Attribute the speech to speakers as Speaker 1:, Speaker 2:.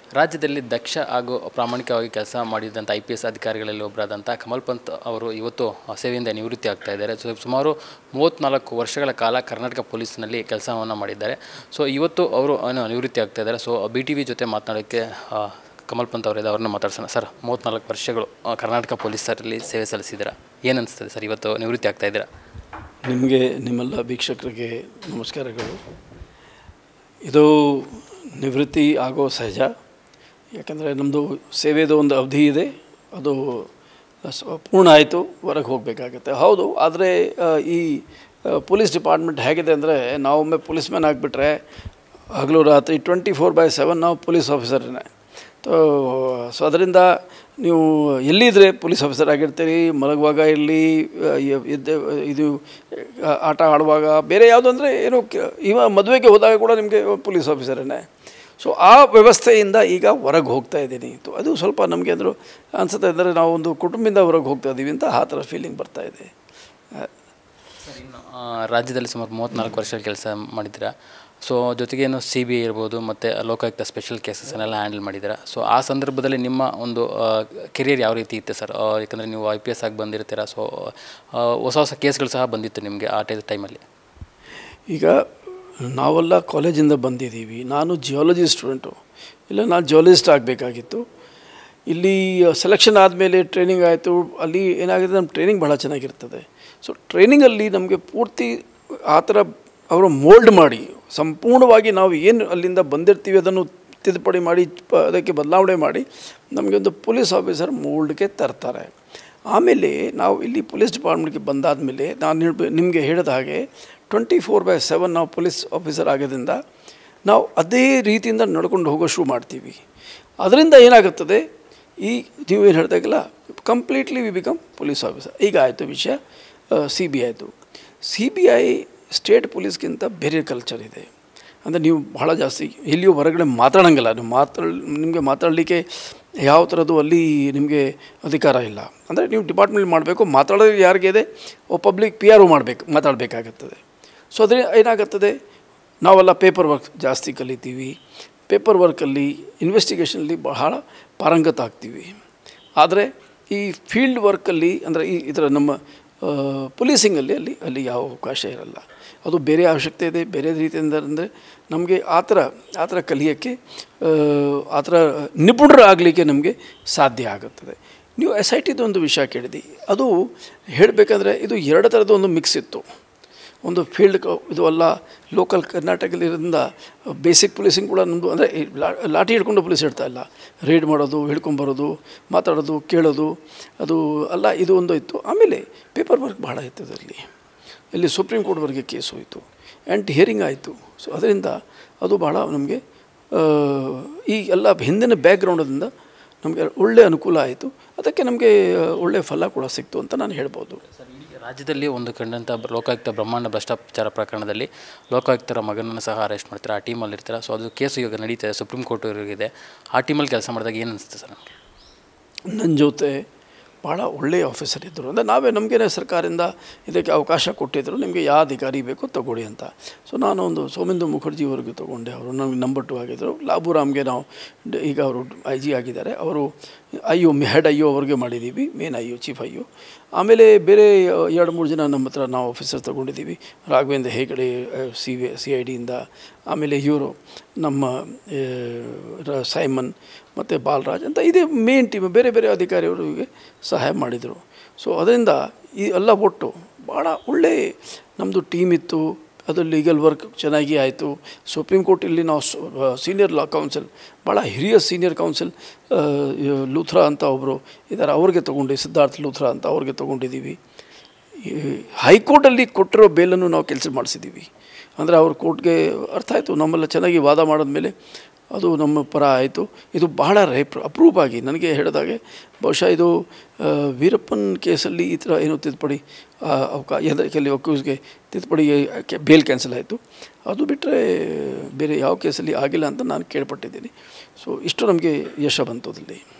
Speaker 1: ರಾಜ್ಯದಲ್ಲಿ ದಕ್ಷ ಹಾಗೂ ಪ್ರಾಮಾಣಿಕವಾಗಿ ಕೆಲಸ ಮಾಡಿದಂಥ IPS ಅಧಿಕಾರಿಗಳಲ್ಲಿ ಒಬ್ಬರಾದಂಥ ಕಮಲ್ ಪಂತ್ ಅವರು ಇವತ್ತು ಸೇವೆಯಿಂದ ನಿವೃತ್ತಿ ಆಗ್ತಾ ಇದ್ದಾರೆ. ಸುಮಾರು 34 ವರ್ಷಗಳ ಕಾಲ ಕರ್ನಾಟಕ ಪೊಲೀಸ್ನಲ್ಲಿ ಕೆಲಸವನ್ನು ಮಾಡಿದ್ದಾರೆ. ಸೊ ಇವತ್ತು ಅವರು ನಿವೃತ್ತಿ ಆಗ್ತಾ ಇದ್ದಾರೆ. ಸೊ BTV ಜೊತೆ ಮಾತನಾಡೋಕ್ಕೆ ಕಮಲ್ ಪಂತ್ ಅವರಿದೆ, ಅವ್ರನ್ನ ಮಾತಾಡ್ಸೋಣ. ಸರ್, 34 ವರ್ಷಗಳು ಕರ್ನಾಟಕ ಪೊಲೀಸರಲ್ಲಿ ಸೇವೆ ಸಲ್ಲಿಸಿದ್ದೀರಾ, ಏನು ಅನಿಸ್ತದೆ ಸರ್ ಇವತ್ತು ನಿವೃತ್ತಿ ಆಗ್ತಾ ಇದ್ದೀರಾ?
Speaker 2: ನಿಮಗೆ, ನಿಮ್ಮೆಲ್ಲ ವೀಕ್ಷಕರಿಗೆ ನಮಸ್ಕಾರಗಳು. ಇದು ನಿವೃತ್ತಿ ಆಗೋ ಸಹಜ. ಯಾಕಂದರೆ ನಮ್ಮದು ಸೇವೆದು ಒಂದು ಅವಧಿ ಇದೆ, ಅದು ಪೂರ್ಣ ಆಯಿತು, ಹೊರಗೆ ಹೋಗಬೇಕಾಗತ್ತೆ. ಹೌದು, ಆದರೆ ಈ ಪೊಲೀಸ್ ಡಿಪಾರ್ಟ್ಮೆಂಟ್ ಹೇಗಿದೆ ಅಂದರೆ, ನಾವೊಮ್ಮೆ ಪೊಲೀಸ್ ಮ್ಯಾನ್ ಆಗಿಬಿಟ್ರೆ ಹಗಲು ರಾತ್ರಿ 24/7 ನಾವು ಪೊಲೀಸ್ ಆಫೀಸರ್ನೇ. ಸೊ ಅದರಿಂದ ನೀವು ಎಲ್ಲಿದ್ದರೆ ಪೊಲೀಸ್ ಆಫೀಸರ್ ಆಗಿರ್ತೀರಿ, ಮಲಗುವಾಗ ಇರಲಿ, ಇದು ಆಟ ಆಡುವಾಗ, ಬೇರೆ ಯಾವುದು ಅಂದರೆ ಏನೋ ಮದುವೆಗೆ ಹೋದಾಗ ಕೂಡ ನಿಮಗೆ ಪೊಲೀಸ್ ಆಫೀಸರೇ. ಸೊ ಆ ವ್ಯವಸ್ಥೆಯಿಂದ ಈಗ ಹೊರಗೆ ಹೋಗ್ತಾ ಇದ್ದೀನಿ. ಅದು ಸ್ವಲ್ಪ ನಮಗೆ ಅಂದರೂ ಅನಿಸುತ್ತೆ, ಅಂದರೆ ನಾವು ಒಂದು ಕುಟುಂಬದಿಂದ ಹೊರಗೆ ಹೋಗ್ತಾ ಇದ್ದೀವಿ ಅಂತ ಆ ಥರ ಫೀಲಿಂಗ್ ಬರ್ತಾ ಇದೆ.
Speaker 1: ಸರ್, ಇನ್ನು ರಾಜ್ಯದಲ್ಲಿ ಸುಮಾರು 34 ವರ್ಷ ಕೆಲಸ ಮಾಡಿದ್ದೀರಾ. ಸೊ ಜೊತೆಗೇನು CBI ಇರ್ಬೋದು ಮತ್ತು ಲೋಕಾಯುಕ್ತ ಸ್ಪೆಷಲ್ ಕೇಸಸ್ಸನ್ನೆಲ್ಲ ಹ್ಯಾಂಡಲ್ ಮಾಡಿದ್ದೀರಾ. ಸೊ ಆ ಸಂದರ್ಭದಲ್ಲಿ ನಿಮ್ಮ ಒಂದು ಕೆರಿಯರ್ ಯಾವ ರೀತಿ ಇತ್ತು ಸರ್? ಯಾಕಂದರೆ ನೀವು IPS ಆಗಿ ಬಂದಿರ್ತೀರ. ಸೊ ಹೊಸ ಕೇಸ್ಗಳು ಸಹ ಬಂದಿತ್ತು ನಿಮಗೆ ಆ ಟೈಮಲ್ಲಿ.
Speaker 2: ಈಗ ನಾವೆಲ್ಲ ಕಾಲೇಜಿಂದ ಬಂದಿದ್ದೀವಿ. ನಾನು ಜಿಯಾಲಜಿ ಸ್ಟೂಡೆಂಟು, ಇಲ್ಲ ನಾನು ಜಿಯಾಲಜಿಸ್ಟ್ ಆಗಬೇಕಾಗಿತ್ತು. ಇಲ್ಲಿ ಸೆಲೆಕ್ಷನ್ ಆದಮೇಲೆ ಟ್ರೈನಿಂಗ್ ಆಯಿತು. ಅಲ್ಲಿ ಏನಾಗಿದೆ, ನಮ್ಮ ಟ್ರೈನಿಂಗ್ ಭಾಳ ಚೆನ್ನಾಗಿರ್ತದೆ. ಸೊ ಟ್ರೈನಿಂಗಲ್ಲಿ ನಮಗೆ ಪೂರ್ತಿ ಆ ಥರ ಅವರು ಮೋಲ್ಡ್ ಮಾಡಿ, ಸಂಪೂರ್ಣವಾಗಿ ನಾವು ಏನು ಅಲ್ಲಿಂದ ಬಂದಿರ್ತೀವಿ ಅದನ್ನು ತಿದ್ದುಪಡಿ ಮಾಡಿ, ಅದಕ್ಕೆ ಬದಲಾವಣೆ ಮಾಡಿ ನಮಗೆ ಒಂದು ಪೊಲೀಸ್ ಆಫೀಸರ್ ಮೋಲ್ಡ್ಗೆ ತರ್ತಾರೆ. ಆಮೇಲೆ ನಾವು ಇಲ್ಲಿ ಪೊಲೀಸ್ ಡಿಪಾರ್ಟ್ಮೆಂಟ್ಗೆ ಬಂದಾದಮೇಲೆ ನಾನು ನಿಮಗೆ ಹೇಳಿದ ಹಾಗೆ 24/7 ನಾವು ಪೊಲೀಸ್ ಆಫೀಸರ್ ಆಗೋದ್ರಿಂದ ನಾವು ಅದೇ ರೀತಿಯಿಂದ ನಡ್ಕೊಂಡು ಹೋಗೋ ಶುರು ಮಾಡ್ತೀವಿ. ಅದರಿಂದ ಏನಾಗುತ್ತದೆ, ಈ ನೀವೇನು ಹೇಳ್ದಾಗಲ್ಲ, completely we become police officer. ಈಗ ಆಯಿತು ವಿಷಯ, CBI ಆಯಿತು. CBI ಸ್ಟೇಟ್ ಪೊಲೀಸ್ಗಿಂತ ಬೇರೆ ಕಲ್ಚರ್ ಇದೆ. ಅಂದರೆ ನೀವು ಬಹಳ ಜಾಸ್ತಿ ಎಲ್ಲಿಯೂ ಹೊರಗಡೆ ಮಾತಾಡೋಂಗಿಲ್ಲ. ನೀವು ನಿಮಗೆ ಮಾತಾಡಲಿಕ್ಕೆ ಯಾವ ಥರದ್ದು ಅಲ್ಲಿ ನಿಮಗೆ ಅಧಿಕಾರ ಇಲ್ಲ. ಅಂದರೆ ನೀವು ಡಿಪಾರ್ಟ್ಮೆಂಟ್ ಮಾಡಬೇಕು, ಮಾತಾಡೋದು ಯಾರಿಗೆ ಇದೆ, ಪಬ್ಲಿಕ್ PRO ಮಾತಾಡಬೇಕಾಗುತ್ತದೆ. ಸೊ ಅದೇ ಏನಾಗುತ್ತದೆ, ನಾವೆಲ್ಲ ಪೇಪರ್ ವರ್ಕ್ ಜಾಸ್ತಿ ಕಲಿತೀವಿ. ಪೇಪರ್ ವರ್ಕಲ್ಲಿ, ಇನ್ವೆಸ್ಟಿಗೇಷನಲ್ಲಿ ಬಹಳ ಪಾರಂಗತ ಆಗ್ತೀವಿ. ಆದರೆ ಈ ಫೀಲ್ಡ್ ವರ್ಕಲ್ಲಿ, ಅಂದರೆ ಈ ಥರ ನಮ್ಮ ಪೊಲೀಸಿಂಗಲ್ಲಿ ಅಲ್ಲಿ ಯಾವ ಅವಕಾಶ ಇರಲ್ಲ. ಅದು ಬೇರೆ ಅವಶ್ಯಕತೆ ಇದೆ, ಬೇರೆ ರೀತಿಯಿಂದ. ಅಂದರೆ ನಮಗೆ ಆ ಥರ ಕಲಿಯೋಕ್ಕೆ, ಆ ಥರ ನಿಪುಣರಾಗಲಿಕ್ಕೆ ನಮಗೆ ಸಾಧ್ಯ ಆಗುತ್ತದೆ. ನೀವು SITದು ಒಂದು ವಿಷಯ ಕೇಳಿದಿ, ಅದು ಹೇಳಬೇಕಂದ್ರೆ ಇದು 2 ಥರದ್ದು ಒಂದು ಮಿಕ್ಸ್ ಇತ್ತು. ಒಂದು ಫೀಲ್ಡ್ ಇದು ಅಲ್ಲ, ಲೋಕಲ್ ಕರ್ನಾಟಕದಲ್ಲಿರೋದ್ರಿಂದ ಬೇಸಿಕ್ ಪೊಲೀಸಿಂಗ್ ಕೂಡ ನಮ್ಮದು. ಅಂದರೆ ಲಾಠಿ ಹಿಡ್ಕೊಂಡು ಪೊಲೀಸ್ ಇಡ್ತಾ ಇಲ್ಲ, ರೈಡ್ ಮಾಡೋದು, ಹಿಡ್ಕೊಂಬರೋದು, ಮಾತಾಡೋದು, ಕೇಳೋದು, ಅದು ಅಲ್ಲ, ಇದು ಒಂದು ಇತ್ತು. ಆಮೇಲೆ ಪೇಪರ್ ವರ್ಕ್ ಭಾಳ ಇತ್ತು ಅದರಲ್ಲಿ. ಇಲ್ಲಿ ಸುಪ್ರೀಂ ಕೋರ್ಟ್ವರೆಗೆ ಕೇಸ್ ಹೋಯಿತು, ಆ್ಯಂಡ್ ಹಿಯರಿಂಗ್ ಆಯಿತು. ಸೊ ಅದರಿಂದ ಅದು ಭಾಳ ನಮಗೆ ಈ ಎಲ್ಲ ಹಿಂದಿನ ಬ್ಯಾಕ್ಗ್ರೌಂಡಿಂದ ನಮಗೆ ಒಳ್ಳೆಯ ಅನುಕೂಲ ಆಯಿತು. ಅದಕ್ಕೆ ನಮಗೆ ಒಳ್ಳೆಯ ಫಲ ಕೂಡ ಸಿಕ್ತು ಅಂತ ನಾನು ಹೇಳ್ಬೋದು.
Speaker 1: ರಾಜ್ಯದಲ್ಲಿ ಒಂದು ಕಂಡಂಥ ಲೋಕಾಯುಕ್ತ ಬ್ರಹ್ಮಾಂಡ ಭ್ರಷ್ಟಾಚಾರ ಪ್ರಕರಣದಲ್ಲಿ ಲೋಕಾಯುಕ್ತರ ಮಗನನ್ನು ಸಹ ಅರೆಸ್ಟ್ ಮಾಡ್ತಾರೆ, ಆ ಟೀಮಲ್ಲಿ ಇರ್ತಾರೆ. ಸೊ ಅದು ಕೇಸು ಈಗ ನಡೀತದೆ, ಸುಪ್ರೀಂ ಕೋರ್ಟ್ವರೆಗಿದೆ. ಆ ಟೀಮಲ್ಲಿ ಕೆಲಸ ಮಾಡಿದಾಗ ಏನು ಅನಿಸುತ್ತೆ ಸರ್?
Speaker 2: ನನ್ನ ಜೊತೆ ಭಾಳ ಒಳ್ಳೆಯ ಆಫೀಸರ್ ಇದ್ದರು. ಅಂದರೆ ನಮಗೇನೆ ಸರ್ಕಾರದಿಂದ ಇದಕ್ಕೆ ಅವಕಾಶ ಕೊಟ್ಟಿದ್ದರು, ನಿಮಗೆ ಯಾವ ಅಧಿಕಾರಿ ಬೇಕೋ ತಗೊಳ್ಳಿ ಅಂತ. ಸೊ ನಾನು ಒಂದು ಸೋಮೇಂದು ಮುಖರ್ಜಿವರೆಗೂ ತೊಗೊಂಡೆ. ಅವರು ನಮಗೆ ನಂಬರ್ 2 ಆಗಿದ್ದರು. ಲಾಬುರಾಮ್ಗೆ ನಾವು ಈಗ ಅವರು IG ಆಗಿದ್ದಾರೆ. ಅವರು IO, ಹೆಡ್ IO ಅವ್ರಿಗೆ ಮಾಡಿದ್ದೀವಿ, ಮೇನ್ IO, ಚೀಫ್ IO. ಆಮೇಲೆ ಬೇರೆ 2-3 ಜನ ನಮ್ಮ ಹತ್ರ ನಾವು ಆಫೀಸರ್ ತೊಗೊಂಡಿದ್ದೀವಿ. ರಾಘವೇಂದ್ರ ಹೆಗಡೆ CIDಯಿಂದ, ಆಮೇಲೆ ಇವರು ನಮ್ಮ ಸೈಮನ್ ಮತ್ತು ಬಾಲರಾಜ್ ಅಂತ ಇದೆ ಮೇನ್ ಟೀಮ್. ಬೇರೆ ಬೇರೆ ಅಧಿಕಾರಿಯವರಿಗೆ ಸಹಾಯ ಮಾಡಿದರು. ಸೊ ಅದರಿಂದ ಈ ಎಲ್ಲ ಒಟ್ಟು ಭಾಳ ಒಳ್ಳೆ ನಮ್ಮದು ಟೀಮ್ ಇತ್ತು. ಅದು ಲೀಗಲ್ ವರ್ಕ್ ಚೆನ್ನಾಗಿ ಆಯಿತು. ಸುಪ್ರೀಂ ಕೋರ್ಟಲ್ಲಿ ನಾವು ಸೀನಿಯರ್ ಲಾ ಕೌನ್ಸಿಲ್, ಭಾಳ ಹಿರಿಯ ಸೀನಿಯರ್ ಕೌನ್ಸಿಲ್ ಲೂಥ್ರಾ ಅಂತ ಒಬ್ಬರು ಇದ್ದಾರೆ, ಅವ್ರಿಗೆ ತೊಗೊಂಡು, ಸಿದ್ಧಾರ್ಥ್ ಲೂಥ್ರಾ ಅಂತ ಅವ್ರಿಗೆ ತೊಗೊಂಡಿದ್ದೀವಿ. ಹೈಕೋರ್ಟಲ್ಲಿ ಕೊಟ್ಟಿರೋ ಬೇಲನ್ನು ನಾವು ಕೆಲಸ ಮಾಡಿಸಿದ್ದೀವಿ. ಅಂದರೆ ಅವ್ರ ಕೋರ್ಟ್ಗೆ ಅರ್ಥ ಆಯಿತು, ನಮ್ಮೆಲ್ಲ ಚೆನ್ನಾಗಿ ವಾದ ಮಾಡಿದ್ಮೇಲೆ ಅದು ನಮ್ಮ ಪರ ಆಯಿತು. ಇದು ಬಹಳ ಅಪ್ರೂವ್ ಆಗಿ ನನಗೆ ಹೇಳಿದಾಗೆ, ಬಹುಶಃ ಇದು ವೀರಪ್ಪನ್ ಕೇಸಲ್ಲಿ ಈ ಥರ ಏನೋ ತಿದ್ದುಪಡಿ ಕೆಲವು ಅಕ್ಯೂಸ್ಗೆ ತಿದ್ದುಪಡಿ ಬೇಲ್ ಕ್ಯಾನ್ಸಲ್ ಆಯಿತು. ಅದು ಬಿಟ್ಟರೆ ಬೇರೆ ಯಾವ ಕೇಸಲ್ಲಿ ಆಗಿಲ್ಲ ಅಂತ ನಾನು ಕೇಳ್ಪಟ್ಟಿದ್ದೀನಿ. ಸೊ ಇಷ್ಟು ನಮಗೆ ಯಶ ಬಂತು ಅದರಲ್ಲಿ.